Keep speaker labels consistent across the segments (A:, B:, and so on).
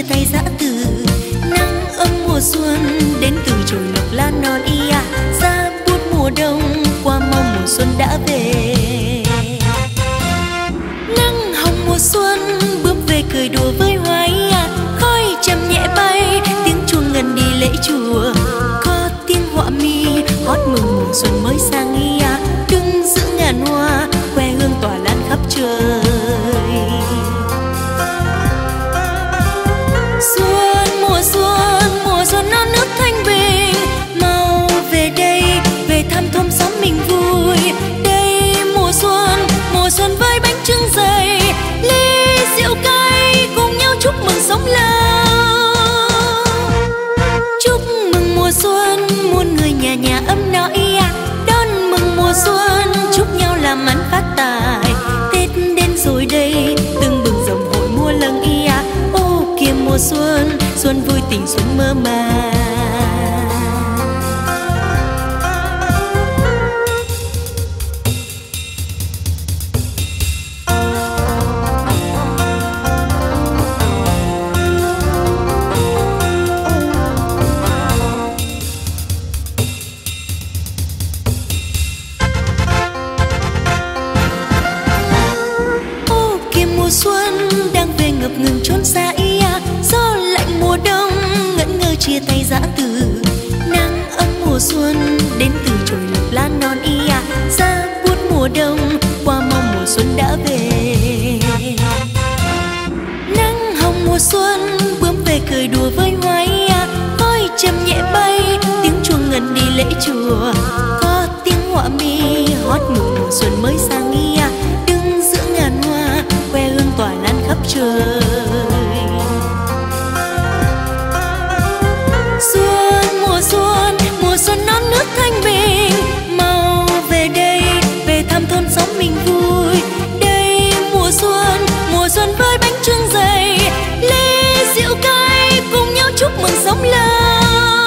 A: tay giã từ. Nắng ấm mùa xuân đến từ chồi lộc lá non ia, ra bút mùa đông qua mau mùa xuân đã về. Nắng hồng mùa xuân bước về cười đùa với hoa ia, khói trầm nhẹ bay tiếng chuông ngân đi lễ chùa. Có tiếng họa mi hót mừng mùa xuân mới sang ia, đứng giữa ngàn hoa que hương tỏa lan khắp trời. Mùa xuân non nước thanh bình, mau về đây về thăm thôn xóm mình vui. Đây mùa xuân với bánh trưng dày, ly rượu cay cùng nhau chúc mừng sống lâu. Chúc mừng mùa xuân muôn người nhà nhà ấm no ia, đón mừng mùa xuân chúc nhau làm ăn phát tài. Tết đến rồi đây từng bừng rồng hội mua lâng ia, ô kìa mùa xuân xuân vui tình xuân mơ màng. Ô kìa mùa xuân đang về ngập ngừng chốn xa ia, gió lạnh mùa đông ngẩn ngơ chia tay giã từ. Nắng ấm mùa xuân đến từ chồi lộc lá non ia, ra buốt mùa đông qua mau mùa xuân đã về. Nắng hồng mùa xuân bướm về cười đùa với hoa ia, khói trầm nhẹ bay tiếng chuông ngân đi lễ chùa. Có tiếng họa mi hót mừng mùa xuân mới sang ia, đứng giữa ngàn hoa que hương tỏa lan khắp trời. Mùa xuân non nước thanh bình, mau về đây về thăm thôn xóm mình vui. Đây mùa xuân với bánh trưng dày, ly rượu cay cùng nhau chúc mừng sống lâu.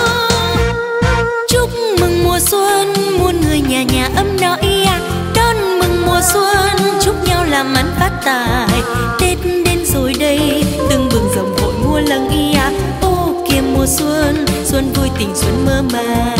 A: Chúc mừng mùa xuân muôn người nhà nhà ấm no ia, đón mừng mùa xuân chúc nhau làm ăn phát tài. Tết đến rồi đây từng bừng rồng hội mua lâng ia, ô kìa mùa xuân xuân vui tình xuân mơ màng.